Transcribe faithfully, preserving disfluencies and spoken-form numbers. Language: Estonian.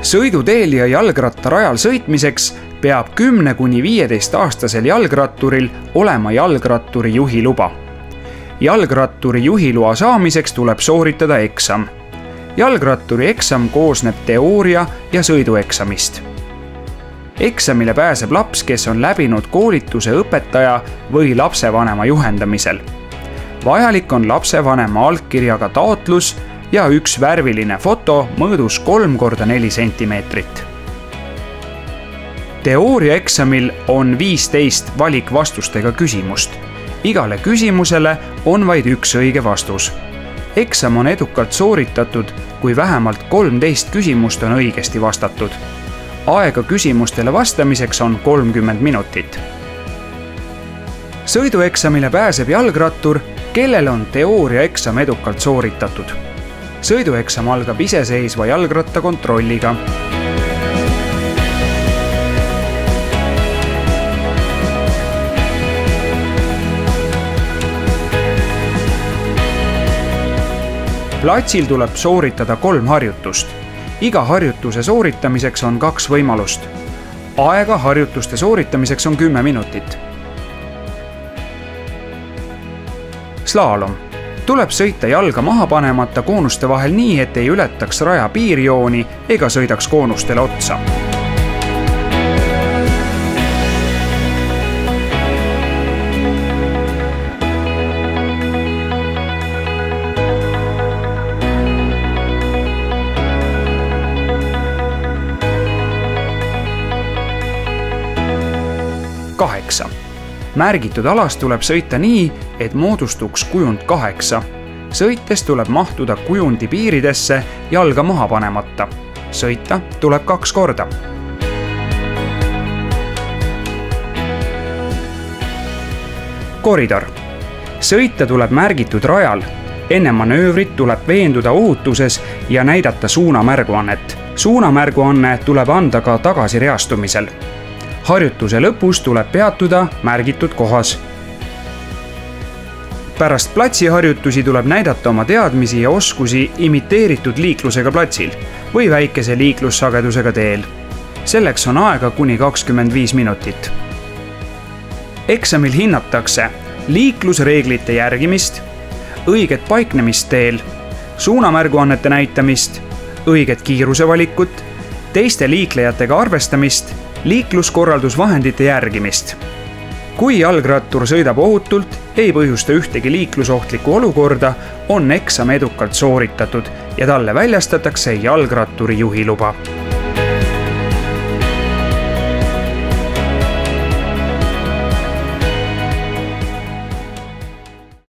sõiduteel ja jalgrattarajal sõitmiseks peab kümne kuni viieteist aastasel jalgratturil olema jalgratturi juhiluba. Jalgratturi juhiloa saamiseks tuleb sooritada eksam. Jalgratturi eksam koosneb teooria ja sõidueksamist. Eksamile pääseb laps, kes on läbinud koolituse õpetaja või lapsevanema juhendamisel. Vajalik on lapsevanema allkirjaga taotlus ja üks värviline foto mõõdus kolm korda neli sentimeetrit. Teooriaeksamil on viisteist valikvastustega küsimust. Igale küsimusele on vaid üks õige vastus. Eksam on edukalt sooritatud, kui vähemalt kolmteist küsimust on õigesti vastatud. Aega küsimustele vastamiseks on kolmkümmend minutit. Sõidueksamile pääseb jalgrattur, kellel on teooriaeksam edukalt sooritatud. Sõidueksam algab iseseisva jalgrattakontrolliga. Platsil tuleb sooritada kolm harjutust. Iga harjutuse sooritamiseks on kaks võimalust. Aega harjutuste sooritamiseks on kümme minutit. Slaalom. Tuleb sõita jalga maha panemata koonuste vahel nii, et ei ületaks raja piirjooni ega sõidaks koonustele otsa. kaheksa. Märgitud alas tuleb sõita nii, et moodustuks kujund kaheksa. Sõites tuleb mahtuda kujundi piiridesse jalga maha panemata. Sõita tuleb kaks korda. Koridor. Sõita tuleb märgitud rajal. Enne manöövrit tuleb veenduda ohutuses ja näidata suunamärguannet. Suunamärguanne tuleb anda ka tagasireastumisel. Harjutuse lõpus tuleb peatuda märgitud kohas. Pärast platsiharjutusi tuleb näidata oma teadmisi ja oskusi imiteeritud liiklusega platsil või väikese liiklussagedusega teel. Selleks on aega kuni kakskümmend viis minutit. Eksamil hinnatakse liiklusreeglite järgimist, õiget paiknemist teel, suunamärguannete näitamist, õiget kiirusevalikut, teiste liiklejatega arvestamist, liikluskorraldusvahendite järgimist. Kui jalgrattur sõidab ohutult, ei põhjusta ühtegi liiklusohtlikku olukorda, on eksam edukalt sooritatud ja talle väljastatakse jalgratturi juhiluba.